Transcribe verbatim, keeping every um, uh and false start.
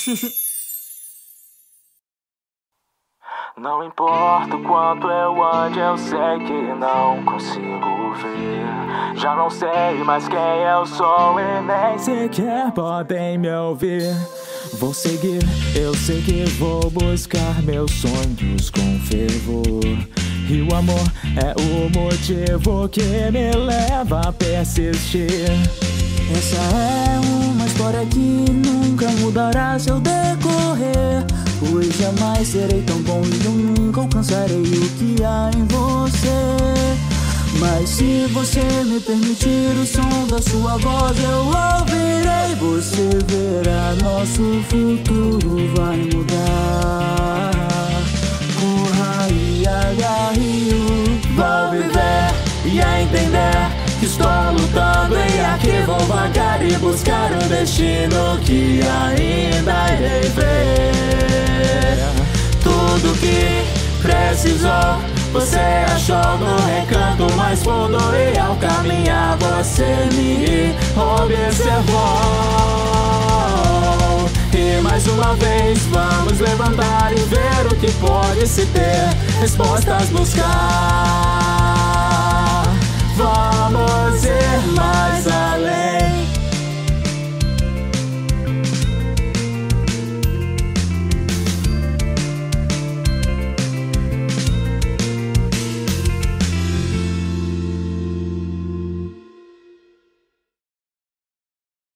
Não importa o quanto eu ande, eu sei que não consigo ver. Já não sei mais quem eu sou e nem sequer podem me ouvir. Vou seguir, eu sei que vou buscar meus sonhos com fervor. E o amor é o motivo que me leva a persistir. Essa é uma história que nunca mudará seu decorrer, pois jamais serei tão bom e eu nunca alcançarei o que há em você. Mas se você me permitir o som da sua voz, eu ouvirei. Você verá, nosso futuro vai mudar. Corra e agarre-o. Vou viver e entender que estou lutando e aqui vou vagar e buscar o destino que ainda irei ver. Tudo que precisou você achou no recanto mais fundo, e ao caminhar você me observou. E mais uma vez vamos levantar e ver o que pode se ter, respostas buscar. Vamos